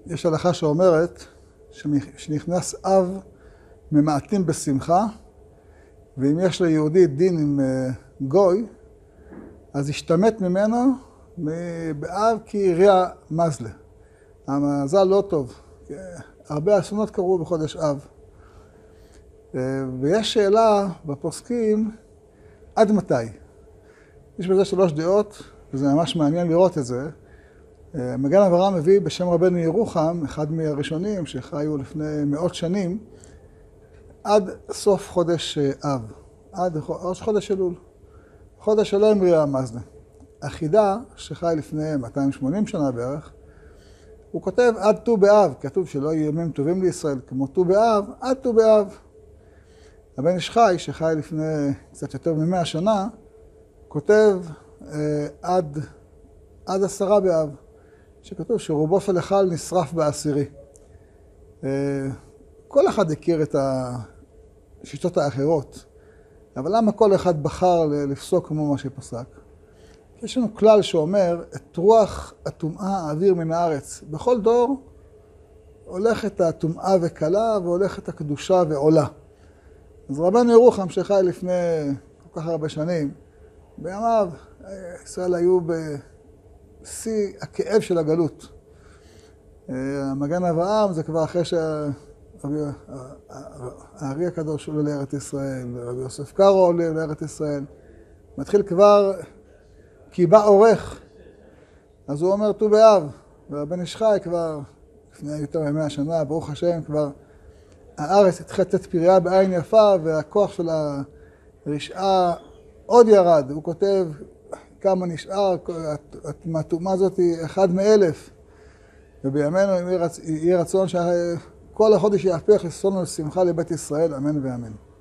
יש הלכה שאומרת שנכנס אב ממעטים בשמחה, ואם יש ליהודי דין עם גוי, אז השתמט ממנו באב כי ריע מזלה. המזל לא טוב. הרבה אסונות קרו בחודש אב. ויש שאלה בפוסקים, עד מתי? יש בזה 3 דעות, וזה ממש מעניין לראות את זה. מגן אברהם מביא בשם רבנו ירוחם, אחד מהראשונים שחיו לפני מאות שנים, עד סוף חודש אב, עד ראש חודש אלול. חודש שלא עם ריע מזלה. החידה שחי לפני 280 שנה בערך, הוא כותב עד ט"ו באב, כתוב שלא יהיו ימים טובים לישראל כמו ט"ו באב, עד ט"ו באב. הבן איש חי שחי לפני קצת יותר מ100 שנה, כותב עד 10 באב, שכתוב שרובו של היכל נשרף בעשירי. כל אחד הכיר את השיטות האחרות, אבל למה כל אחד בחר לפסוק כמו מה שפסק? יש לנו כלל שאומר, את רוח הטומאה האוויר מן הארץ. בכל דור הולכת הטומאה וקלה והולכת הקדושה ועולה. אז רבנו ירוחם שחי לפני כל כך הרבה שנים, בימיו ישראל היו בשיא הכאב של הגלות. המגן אברהם זה כבר אחרי הארי הקדוש עולה לארץ ישראל, רבי יוסף קארו עולה לארץ ישראל. מתחיל כבר כי בא עורך, אז הוא אומר ט"ו באב, והבן איש חי כבר לפני יותר מ100 שנה, ברוך השם, כבר הארץ התחילה לתת פריה בעין יפה, והכוח של הרשעה עוד ירד. הוא כותב כמה נשאר, מהטומאה הזאת היא 1 מ-1000, ובימינו יהיה רצון שכל החודש יהפך לששון ולשמחה לבית ישראל, אמן ואמן.